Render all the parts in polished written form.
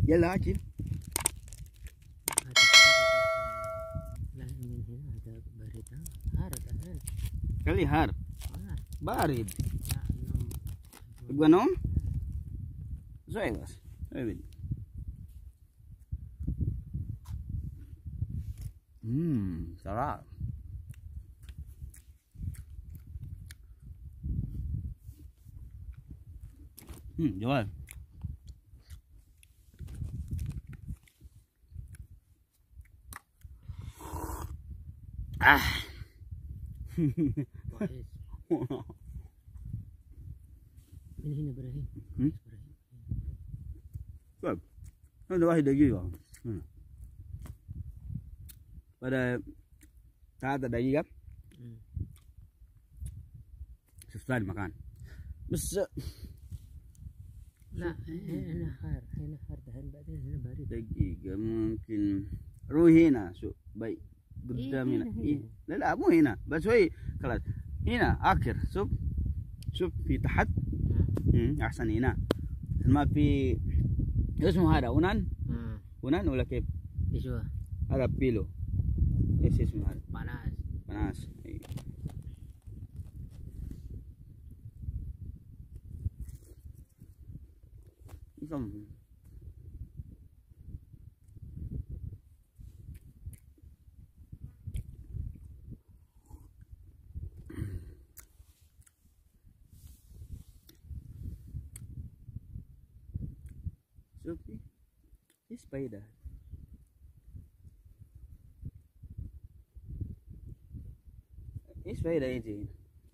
يلا اكل. لا من هنا هذا بارد. هارد الآن. خليه هار بارد. لا نوم. يبغى نوم زي بس ابد. صراحة جوال. كويس. من هنا إبراهيم. طيب هذا 1 دقيقة هنا. pada 3 دقيقة شوف ثاني مكان بس. لا هنا حار. هنا حار دهن بعدين هنا بارد. دقيقة ممكن روح هنا شوف باي قدام هنا. إيه؟ لا مو هنا بس هو خلاص هنا آخر. شوف في تحت أحسن هنا ما في اسمه هذا ونان. ونان ولا كيف؟ ايش هو؟ هذا بيلو. ايش اسمه هذا؟ بناس. أي. شوفي ايش فايدة؟ ايش فايدة يجي هنا؟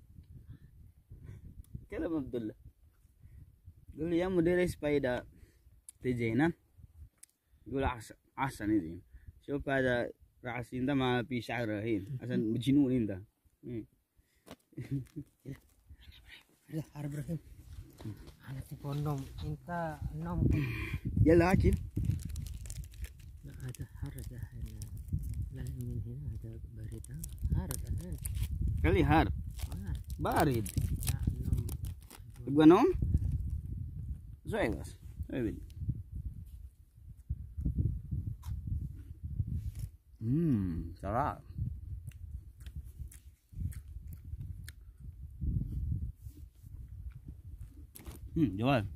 كلام عبد الله يقول لي يا مدير ايش فايدة تجي هنا؟ يقول احسن يجي هنا. شوف هذا راسين ده ما في شعر رهيب عشان مجنون انت. يا حرب رهيب. أنا تبغى نوم. أنت نوم. يلا أكل. لا هذا حارد الآن. لا من هنا هذا بارد. هارد الآن. خليه هار بارد. لا نوم. يبغى نوم زي بس ابد. صراحة جوال.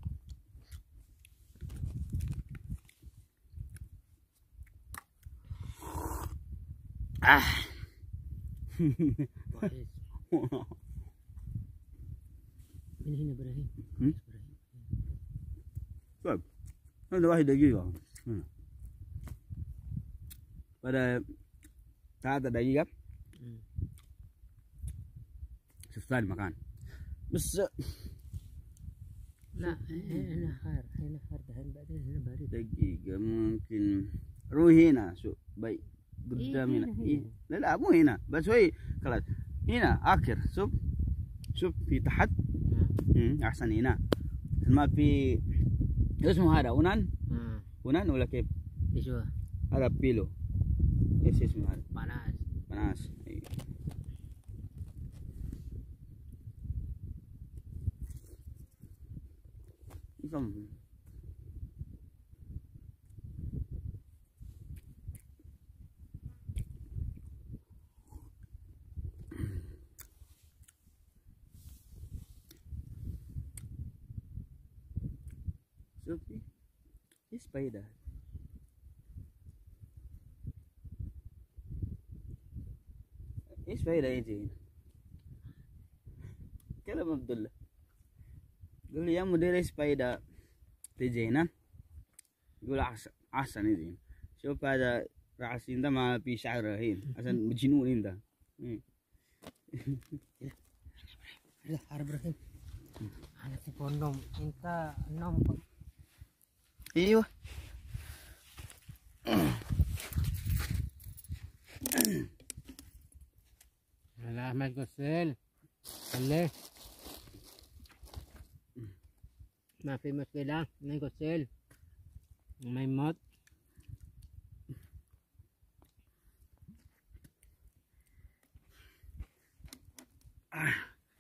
كويس. من هنا إبراهيم. طيب هذا 1 دقيقة هنا. pada 3 دقيقة شوف ثاني مكان بس. لا هنا حار. هنا حار دهن بعدين هنا بارد. دقيقة ممكن روح هنا شوف باي قدام هنا. إيه؟ لا مو هنا بس هو خلاص هنا آخر. شوف في تحت أحسن هنا ما في اسمه هذا ونان. ونان ولا كيف؟ ايش هو؟ هذا بيلو. ايش اسمه هذا؟ بناس. أي. شوفي ايش فايدة؟ ايش فايدة يجي هنا؟ كلام عبد الله يقول لي يا مدير ايش فايدة تجي هنا؟ يقول احسن يجي هنا. شوف هذا راسين ده ما في شعر رهيب عشان مجنون انت. يا حرب رهيب. أنا تبغى نوم. أنت نوم. ايوه هلا أحمد غسيل. خليه ما في مشكلة. ما غسيل ما يموت.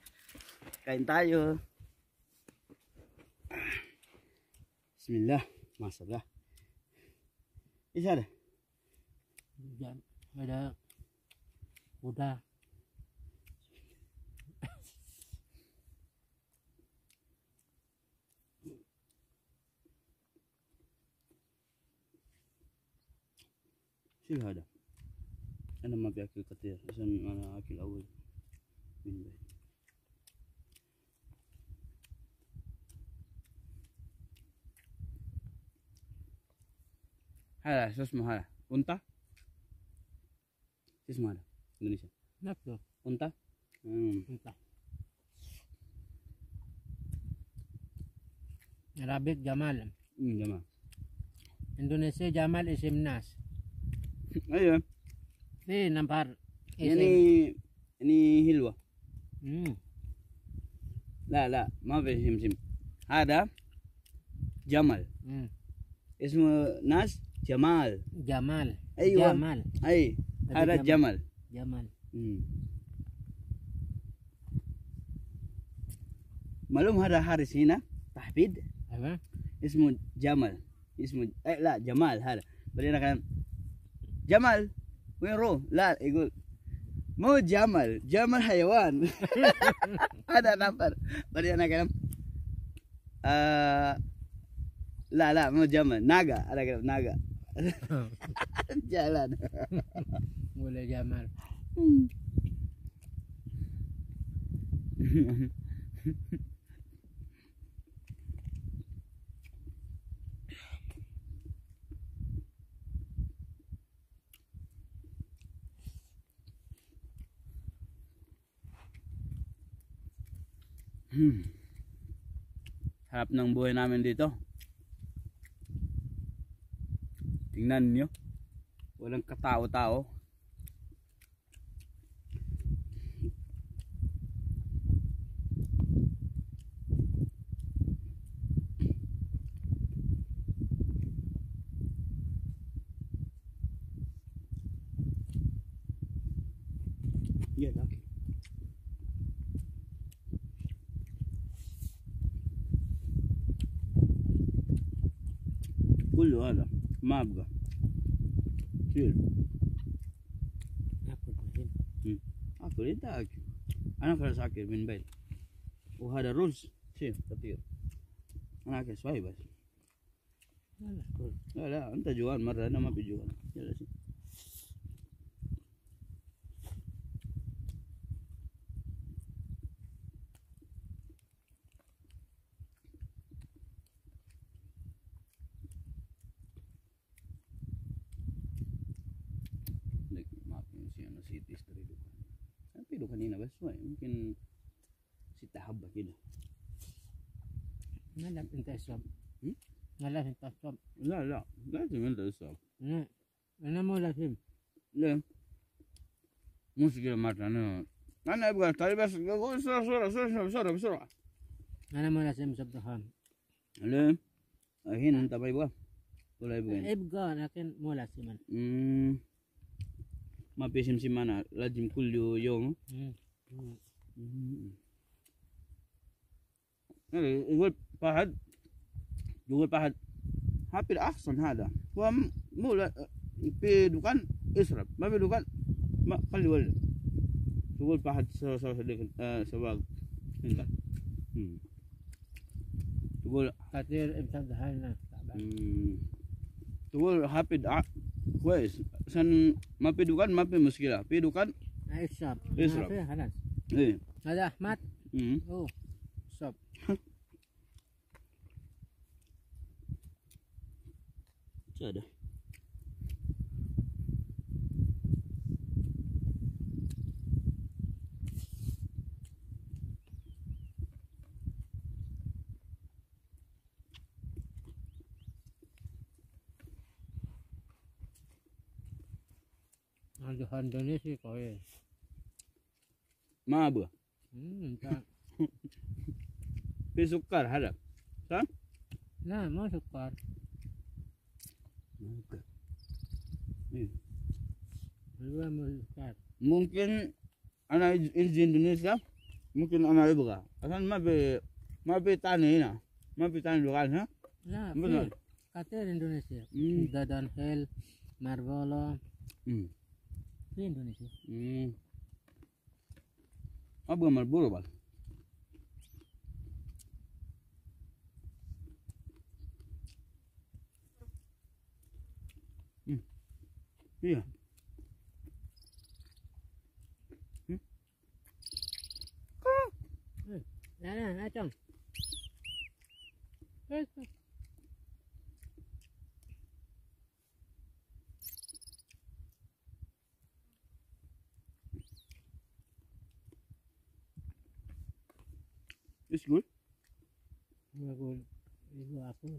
kain tayo. Bismillah. masalah. Is ada? Ada kuda. شو هذا؟ أنا ما بأكل كثير عشان أنا أكل أول من بيت. هذا شو اسمه هذا؟ أنثى؟ شو اسمه هذا؟ إندونيسيا. نفسه أنثى؟ أنثى. عربية جمال. جمال. إندونيسيا جمال اسم ناس. أيوه. في نمبر. يعني هلوة. لا ما في سم. هذا جمال. اسمه ناس جمال. جمال. أيوة. جمال. أي هذا جمال. جمال. معلوم هذا حارس هنا تحبيد. أيوة. اسمه جمال. اسمه لا جمال هذا. بعدين كان جمال وين روح؟ لا يقول مو جمل، جمل حيوان. هذا نمبر. بعدين أنا كلام لا مو جمل، ناقة. أنا كلام ناقة. جالان. ولا جمال. Harap ng buhay namin dito. Tingnan nyo. Walang katao-tao. Yan, okay. كله هذا ما أبغى شيل. أكل أنت أكل. أنا خلاص أكل من بيت. وهذا رز شيء كثير. أنا أكل شوي بس. لا أنت جوان مرة أنا ما بجوان. يلا شيء. Tapi kanina bas mungkin sita habba kilo. Nalap انت الصب. نلف انت الصب. لا لازم انت الصب. انا مو لازم. ليه؟ مشكلة مرة أنا أبغى تعالي بس بسرعة. أنا مو لازم صبحان. ليه؟ هنا أنت ما يبغى ولا يبغى؟ يبغى لكن مو لازم. ما بيشم سمانة لازم كل يوم. يقول واحد HAPed أحسن هذا. هو مو في دكان اسرب ما في دكان ما خلي ولد. يقول واحد سوا سواق انت. تقول كثير ابتدى هاي تقول HAPed كويس عشان ما في دكان ما في مشكلة. في دكان اشرب خلاص. ايه هذا أحمد. اوه شرب. ada. Ada Indonesia kau ya. Ma apa? Tak. Pi sukar harap. Kan? Nah, mau sukar. ممكن أنا إنزل إندونيسيا ممكن أنا أبغى عشان ما في تاني هنا ما في تاني لغات ها. لا Kater Indonesia. Dadan Hell, Marvolo. Di Indonesia. Apa Marlboro bal? Iya. Nah, acong. It's good. Ibu aku.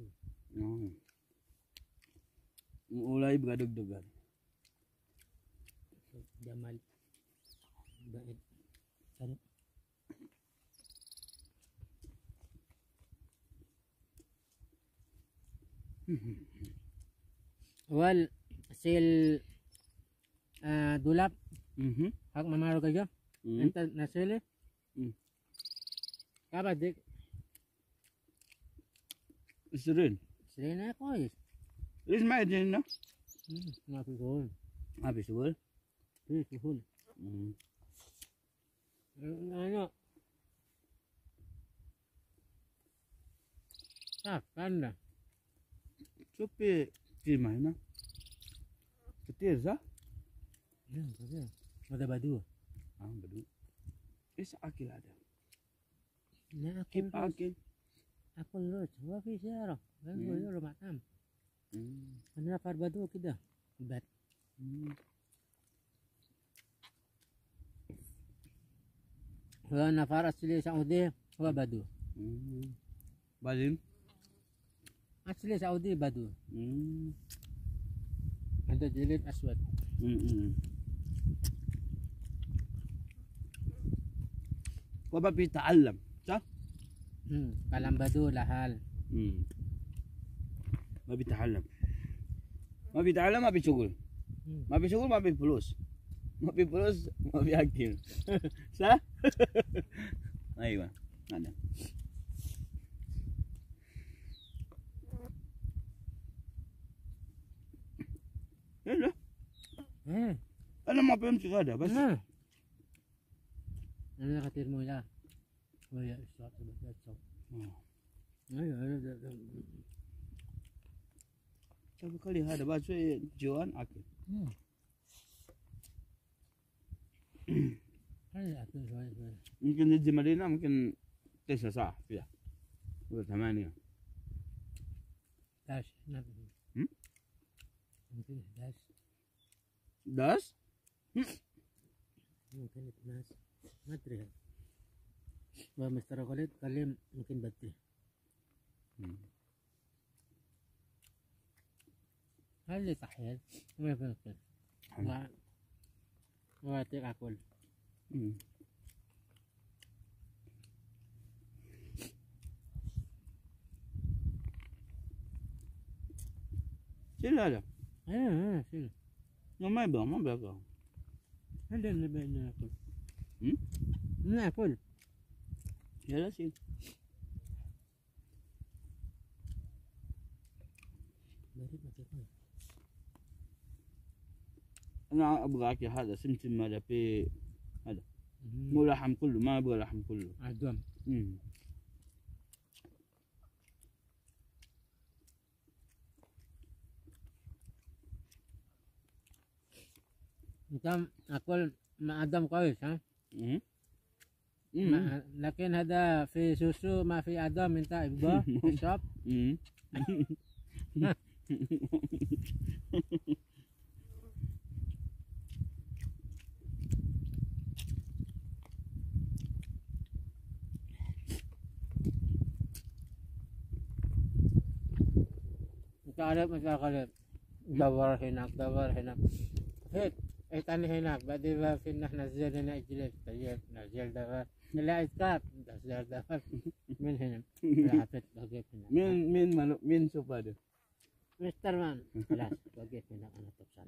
Mulai bergadug-dugan. Jamal. Baik. Cari. Wal sil dulap hak mamaro kayo enta nasili kaba dik Serin. sirena kois Is my din no? ngapi gol Habis gol. hul ano kanda Supi firma na. Ketir za? ya betul ada badu Badu. Is akil ada. na Keep akil. aku lu coba bisa kan gue rumah tam Hmm. ana par badu kida bat هو نفر أصلي سعودي هو بدو بعدين أصلي سعودي بدو عنده جلد أسود وبا بيتعلم صح؟ كلام بدو لحال ما بيتعلم ما بيشغل ما بيشغل ما بفلوس ما بفلوس ما بياكل صح؟ ايوه هذا لا انا ما فهمت هذا بس أنا كثير مولا ويا الصوت بالصوت أيوه سبب kali هذا بس جوان اكل هذا أكل شوي ممكن نجي مدينة ممكن 9 ساعة فيها ولا 8 11 ممكن 11 داس ممكن 12 ما أدري ومستر خالد كلم ممكن بدري هذا صحيح ما يمكن ما أعطيك أكل شيل هذا شيل ما يبغى هذا اللي بدنا ناكل ناكل يلا شيل انا ابغى اكل هذا سمسم هذا في هذا مو لحم كله ما ابغى لحم كله عدوم انت اكل مع دم كويس ها لكن هذا في سوسو ما في ادم انت ابغى اشرب تعرف مثل قلب دور هناك هيك تاني هناك بعدين في نحن نزل هنا اجلس نزل دور لا اسكاب نزل دور من هنا حبيت بقيت هنا مين شوف هذا مستر مان خلاص بقيت هنا انا تبصان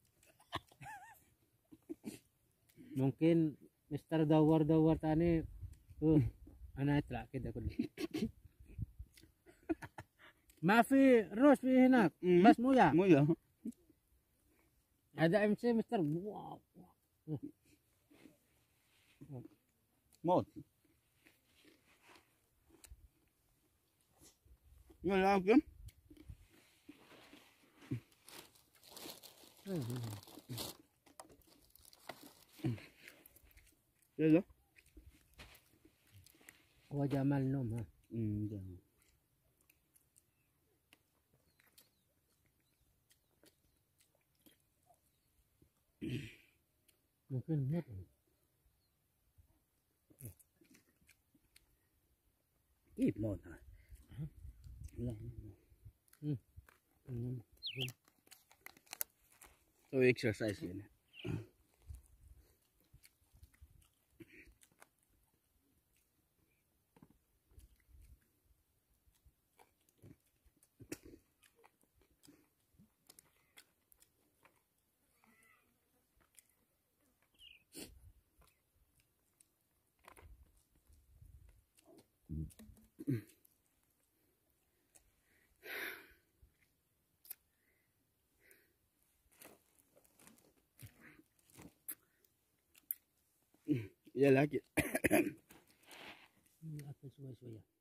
ممكن مستر دور تاني انا اطلع كده كله ما في روش في هناك بس مويه. مويه. هذا ام سي مستر. واو موت. يلا اوكي. يلا. هو جمال نوم ها. جميل. ممكن موت. كيف موت هاي؟ لا سوي اكسرسايز هنا. يلا اكل. اكل شوي شويه.